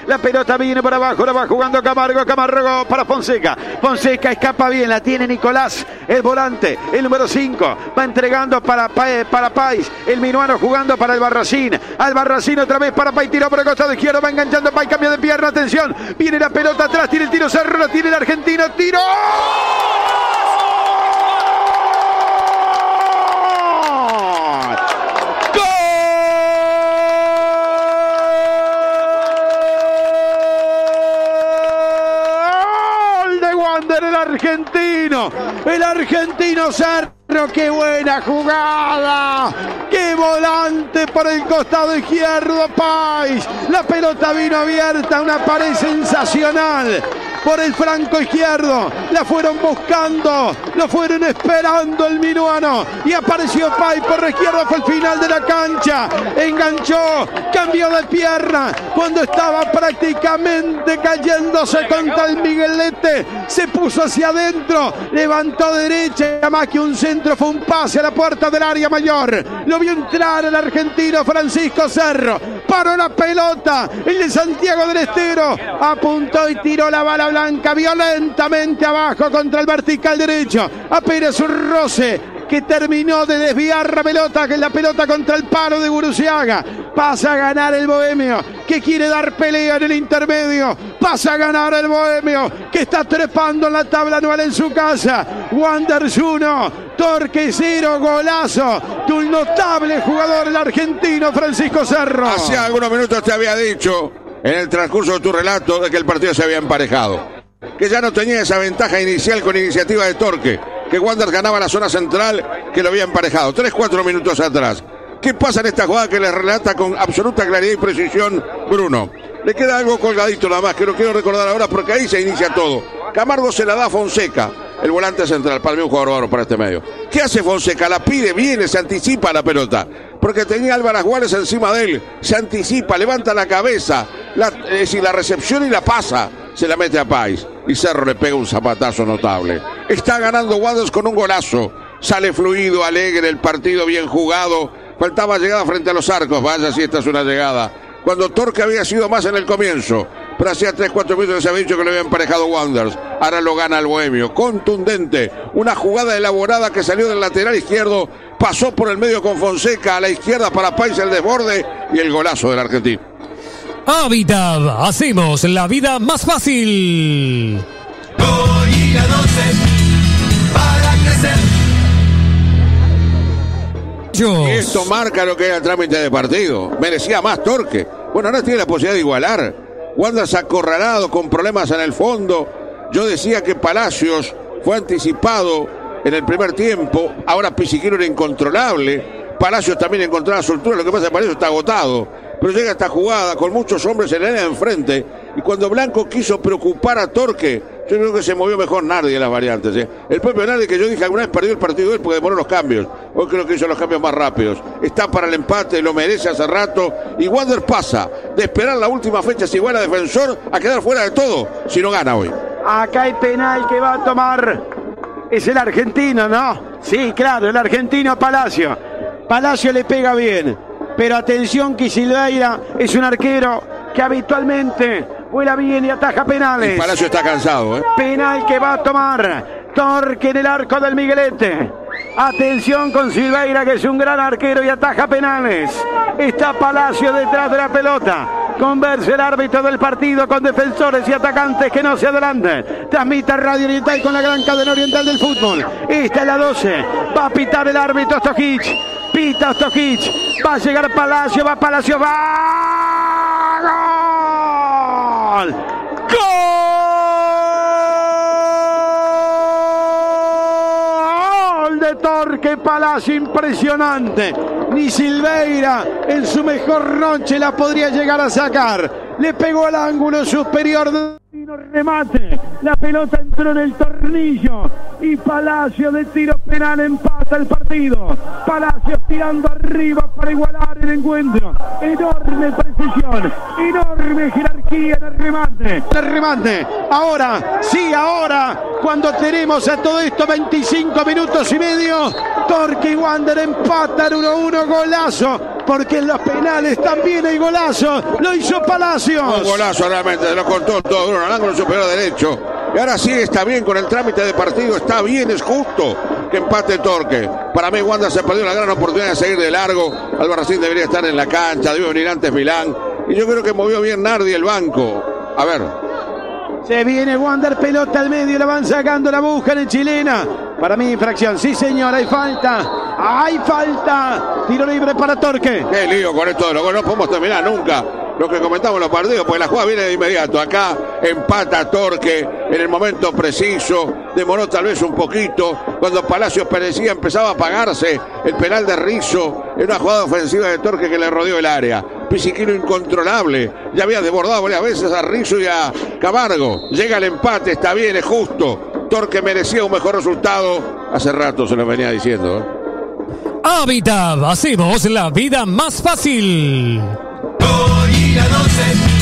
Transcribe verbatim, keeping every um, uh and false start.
La pelota viene por abajo, la va jugando Camargo. Camargo para Fonseca. Fonseca escapa bien, la tiene Nicolás, el volante, el número cinco. Va entregando para, para Pais. El minuano jugando para el Barracín. Al Barracín otra vez para Pais. Tiró por el costado izquierdo. Va enganchando Pais. Cambio de pierna. Atención. Viene la pelota atrás. Tiene el tiro Cerro. Lo tiene el argentino. Tiro. El argentino, el argentino Cerro, qué buena jugada, qué volante por el costado izquierdo Pais, la pelota vino abierta, una pared sensacional por el flanco izquierdo, la fueron buscando, lo fueron esperando el minuano y apareció Pais por la izquierda, fue el final de la cancha, enganchó, cambió de pierna, cuando estaba prácticamente cayéndose contra el Miguelete, se puso hacia adentro, levantó derecha, más que un centro fue un pase a la puerta del área mayor, lo vio entrar el argentino Francisco Cerro, paró la pelota, el de Santiago del Estero, apuntó y tiró la bala blanca violentamente abajo contra el vertical derecho, apenas un roce que terminó de desviar la pelota, que es la pelota contra el palo de Guruziaga. Pasa a ganar el Bohemio, que quiere dar pelea en el intermedio. Pasa a ganar el Bohemio, que está trepando en la tabla anual en su casa. Wanderers uno, Torque cero, golazo de un notable jugador, el argentino Francisco Cerro. Hace algunos minutos te había dicho, en el transcurso de tu relato, de que el partido se había emparejado, que ya no tenía esa ventaja inicial con iniciativa de Torque, que Wanderers ganaba la zona central, que lo había emparejado tres cuatro minutos atrás. ¿Qué pasa en esta jugada que le relata con absoluta claridad y precisión Bruno? Le queda algo colgadito nada más, que lo quiero recordar ahora porque ahí se inicia todo. Camargo se la da a Fonseca, el volante central, para mí un jugador bárbaro para este medio. ¿Qué hace Fonseca? La pide, viene, se anticipa la pelota, porque tenía Álvarez Juárez encima de él, se anticipa, levanta la cabeza, la, es decir, la recepción y la pasa, se la mete a Pais, y Cerro le pega un zapatazo notable. Está ganando Wanderers con un golazo, sale fluido, alegre el partido, bien jugado, faltaba llegada frente a los arcos, vaya si esta es una llegada, cuando Torque había sido más en el comienzo, pero hacía tres cuatro minutos que se había dicho que lo había emparejado Wanderers, ahora lo gana el Bohemio, contundente, una jugada elaborada que salió del lateral izquierdo, pasó por el medio con Fonseca, a la izquierda para Pais el desborde, y el golazo del argentino. Habitat, hacemos la vida más fácil. Para crecer. Y esto marca lo que era el trámite de partido. Merecía más Torque. Bueno, ahora tiene la posibilidad de igualar. Wanderers acorralado, con problemas en el fondo. Yo decía que Palacios fue anticipado en el primer tiempo. Ahora Pisiquero era incontrolable. Palacios también encontraba soltura. Lo que pasa es que Palacios está agotado. Pero llega esta jugada con muchos hombres en la línea de enfrente. Y cuando Blanco quiso preocupar a Torque, yo creo que se movió mejor Nardi en las variantes. ¿eh? El propio Nardi, que yo dije alguna vez perdió el partido él porque demoró los cambios. Hoy creo que hizo los cambios más rápidos. Está para el empate, lo merece hace rato. Y Wanderers pasa de esperar la última fecha si igual a Defensor a quedar fuera de todo si no gana hoy. Acá hay penal que va a tomar. Es el argentino, ¿no? Sí, claro, el argentino Palacio. Palacio le pega bien. Pero atención que Silveira es un arquero que habitualmente vuela bien y ataja penales. El Palacio está cansado, ¿eh? Penal que va a tomar Torque en el arco del Miguelete. Atención con Silveira, que es un gran arquero y ataja penales. Está Palacio detrás de la pelota. Conversa el árbitro del partido con defensores y atacantes que no se adelanten. Transmite Radio Oriental con la gran cadena oriental del fútbol. Esta es la doce. Va a pitar el árbitro Stojic. Pita Stojic. Va a llegar Palacio. Va Palacio. ¡Va! ¡Gol! ¡Gol! De Torque Palacio, impresionante. Ni Silveira en su mejor noche la podría llegar a sacar. Le pegó al ángulo superior de remate. La pelota entró en el tornillo y Palacio de tiro penal empata el partido. Palacio tirando arriba para igualar el encuentro. Enorme precisión, enorme jerarquía en el remate. El remate. Ahora, sí, ahora, cuando tenemos a todo esto veinticinco minutos y medio, Torque y Wander empatan uno a uno, golazo porque en los penales también hay golazo. Lo hizo Palacios. Un golazo realmente, lo cortó todo Bruno al ángulo superior derecho. Y ahora sí está bien con el trámite de partido, está bien, es justo que empate Torque. Para mí Wander se perdió una gran oportunidad de seguir de largo. Albarracín debería estar en la cancha, debió venir antes Milán. Y yo creo que movió bien Nardi el banco. A ver. Se viene Wander, pelota al medio, la van sacando, la buscan en chilena. Para mí infracción, sí señor, hay falta. Hay falta. Tiro libre para Torque. Qué lío con esto de los goles, no podemos terminar nunca lo que comentamos en los partidos, porque la jugada viene de inmediato. Acá empata Torque en el momento preciso, demoró tal vez un poquito, cuando Palacios parecía empezaba a apagarse el penal de Rizzo, en una jugada ofensiva de Torque que le rodeó el área. Pisiquino incontrolable, ya había desbordado varias veces a Rizzo y a Camargo. Llega el empate, está bien, es justo. Torque merecía un mejor resultado, hace rato se lo venía diciendo, ¿eh? Habitat, hacemos la vida más fácil. Hoy la noche.